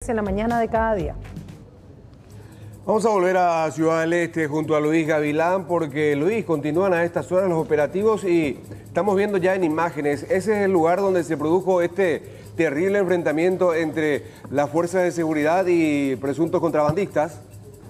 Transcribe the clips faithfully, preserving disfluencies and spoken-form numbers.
en la mañana de cada día. Vamos a volver a Ciudad del Este junto a Luis Gavilán, porque Luis, continúan a estas horas los operativos y estamos viendo ya en imágenes, ese es el lugar donde se produjo este terrible enfrentamiento entre las fuerzas de seguridad y presuntos contrabandistas.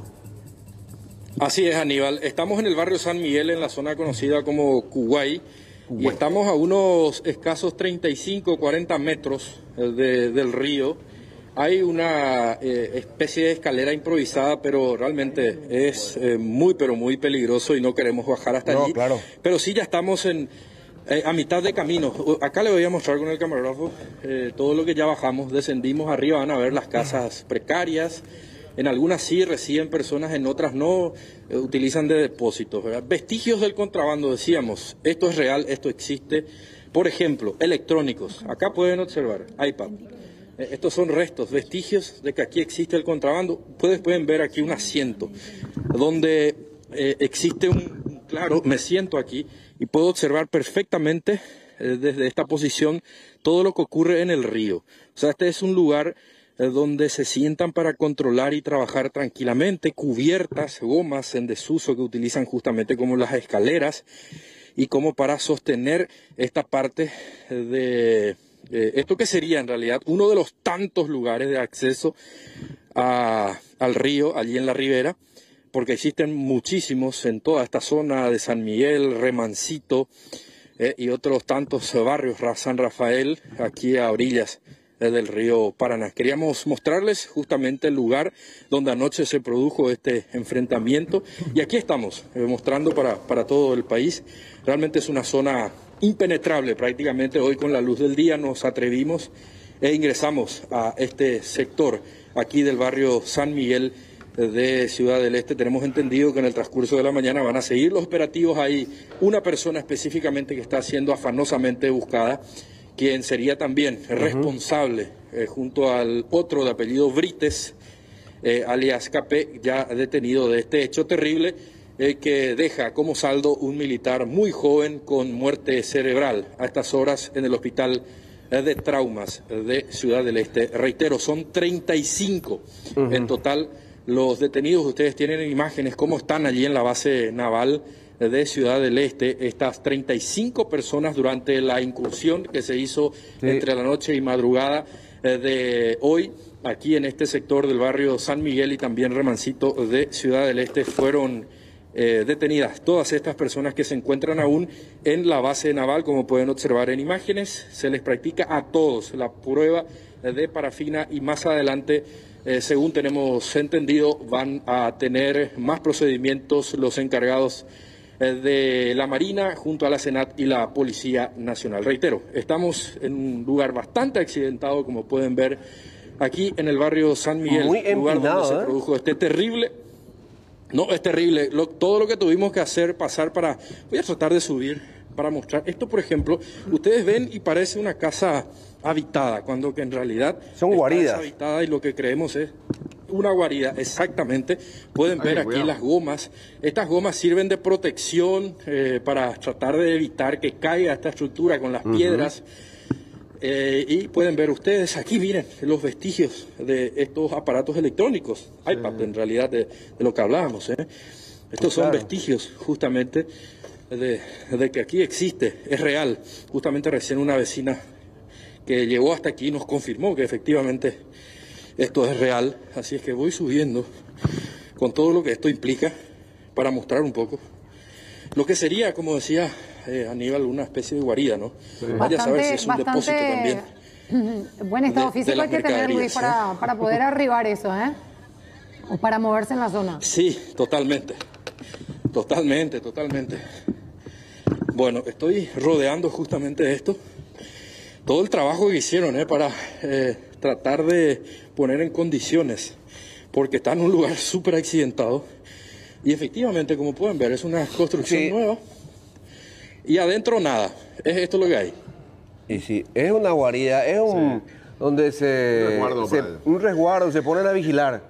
Así es, Aníbal. Estamos en el barrio San Miguel, en la zona conocida como Kuwait, y estamos a unos escasos treinta y cinco, cuarenta metros de, del río. Hay una eh, especie de escalera improvisada, pero realmente es eh, muy, pero muy peligroso y no queremos bajar hasta no, allí. Claro. Pero sí ya estamos en, eh, a mitad de camino. Acá le voy a mostrar con el camarógrafo eh, todo lo que ya bajamos. Descendimos arriba, van a ver las casas precarias. En algunas sí reciben personas, en otras no, eh, utilizan de depósitos, ¿verdad? Vestigios del contrabando, decíamos. Esto es real, esto existe. Por ejemplo, electrónicos. Acá pueden observar, iPad. Estos son restos, vestigios de que aquí existe el contrabando. Ustedes pueden ver aquí un asiento donde eh, existe un, claro, me siento aquí y puedo observar perfectamente eh, desde esta posición todo lo que ocurre en el río. O sea, este es un lugar eh, donde se sientan para controlar y trabajar tranquilamente, cubiertas, gomas en desuso que utilizan justamente como las escaleras y como para sostener esta parte de... Eh, esto que sería en realidad uno de los tantos lugares de acceso a, al río, allí en la ribera, porque existen muchísimos en toda esta zona de San Miguel, Remancito eh, y otros tantos barrios, San Rafael, aquí a orillas eh, del río Paraná. Queríamos mostrarles justamente el lugar donde anoche se produjo este enfrentamiento y aquí estamos eh, mostrando para, para todo el país. Realmente es una zona impenetrable prácticamente. Hoy con la luz del día nos atrevimos e ingresamos a este sector aquí del barrio San Miguel de Ciudad del Este. Tenemos entendido que en el transcurso de la mañana van a seguir los operativos. Hay una persona específicamente que está siendo afanosamente buscada, quien sería también uh-huh. responsable eh, junto al otro de apellido Brites, eh, alias Capé, ya detenido de este hecho terrible. Eh, que deja como saldo un militar muy joven con muerte cerebral a estas horas en el hospital eh, de traumas de Ciudad del Este. Reitero, son treinta y cinco uh-huh. en total los detenidos. Ustedes tienen imágenes cómo están allí en la base naval de Ciudad del Este, estas treinta y cinco personas durante la incursión que se hizo sí. entre la noche y madrugada eh, de hoy. Aquí en este sector del barrio San Miguel y también Remancito de Ciudad del Este fueron Eh, detenidas todas estas personas que se encuentran aún en la base naval. Como pueden observar en imágenes, se les practica a todos la prueba de parafina y más adelante, eh, según tenemos entendido, van a tener más procedimientos los encargados eh, de la Marina junto a la Senat y la Policía Nacional. Reitero, estamos en un lugar bastante accidentado, como pueden ver aquí en el barrio San Miguel, Muy empinado, lugar donde ¿eh? se produjo este terrible... No, es terrible. Lo, todo lo que tuvimos que hacer, pasar para... Voy a tratar de subir para mostrar. Esto, por ejemplo, ustedes ven y parece una casa habitada, cuando que en realidad... Son guaridas. Habitada y lo que creemos es una guarida, exactamente. Pueden ver Ay, aquí las gomas. Estas gomas sirven de protección eh, para tratar de evitar que caiga esta estructura con las uh-huh. piedras. Eh, y pueden ver ustedes, aquí miren los vestigios de estos aparatos electrónicos, sí. iPad en realidad de, de lo que hablábamos. ¿eh? Estos son claro. vestigios justamente de, de que aquí existe, es real. Justamente recién una vecina que llegó hasta aquí nos confirmó que efectivamente esto es real. Así es que voy subiendo con todo lo que esto implica para mostrar un poco lo que sería, como decía eh, Aníbal, una especie de guarida, ¿no? Sí. Vaya a saber si es un depósito también. Buen estado de, físico de hay que tener, Luis, para, ¿eh? para poder arribar eso, ¿eh? O para moverse en la zona. Sí, totalmente. Totalmente, totalmente. Bueno, estoy rodeando justamente esto. Todo el trabajo que hicieron, ¿eh? Para eh, tratar de poner en condiciones, porque está en un lugar súper accidentado. Y efectivamente, como pueden ver, es una construcción sí. nueva. Y adentro nada. Es esto lo que hay. Y sí, es una guarida, es un... Sí. donde se... Un resguardo, se, un resguardo, se ponen a vigilar.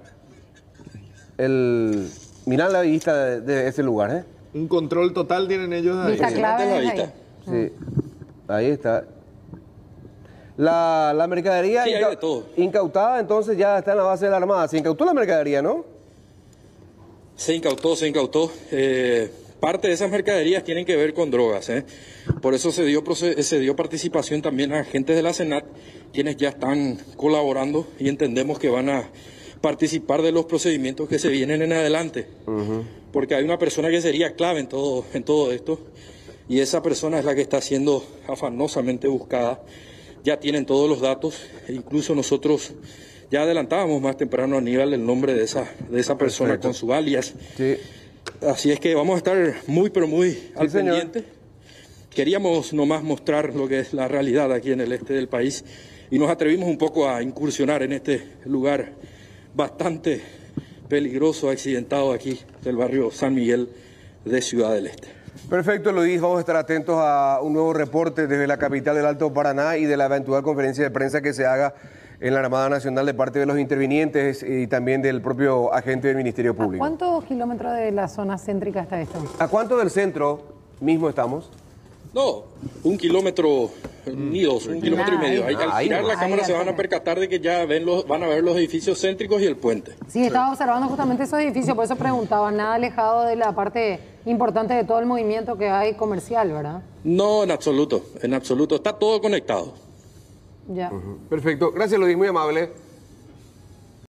El... Mirad la vista de, de ese lugar, ¿eh? Un control total tienen ellos ahí. Vista clave la ahí. vista. Sí, ahí está. La, la mercadería Sí, hay inca- de todo. incautada, entonces ya está en la base de la Armada. Se incautó la mercadería, ¿no? Se incautó, se incautó. Eh, parte de esas mercaderías tienen que ver con drogas. ¿eh? Por eso se dio, proce- se dio participación también a agentes de la Senat, quienes ya están colaborando y entendemos que van a participar de los procedimientos que se vienen en adelante. Uh-huh. Porque hay una persona que sería clave en todo, en todo esto, y esa persona es la que está siendo afanosamente buscada. Ya tienen todos los datos, e incluso nosotros ya adelantábamos más temprano a Aníbal el nombre de esa, de esa persona. Perfecto. Con su alias. Sí. Así es que vamos a estar muy, pero muy Sí, al señor. pendiente. Queríamos nomás mostrar lo que es la realidad aquí en el este del país y nos atrevimos un poco a incursionar en este lugar bastante peligroso, accidentado aquí del barrio San Miguel de Ciudad del Este. Perfecto, Luis. Vamos a estar atentos a un nuevo reporte desde la capital del Alto Paraná y de la eventual conferencia de prensa que se haga en la Armada Nacional de parte de los intervinientes y también del propio agente del Ministerio Público. ¿A cuántos kilómetros de la zona céntrica está esto? ¿A cuánto del centro mismo estamos? No, un kilómetro, ni dos, un kilómetro y medio. Ahí, al Ahí girar la nomás. cámara Ahí, se van a ahí. percatar de que ya ven los, van a ver los edificios céntricos y el puente. Sí, estaba observando justamente esos edificios, por eso preguntaba, nada alejado de la parte importante de todo el movimiento que hay comercial, ¿verdad? No, en absoluto, en absoluto. Está todo conectado. Ya. Perfecto. Gracias, Luis. Muy amable.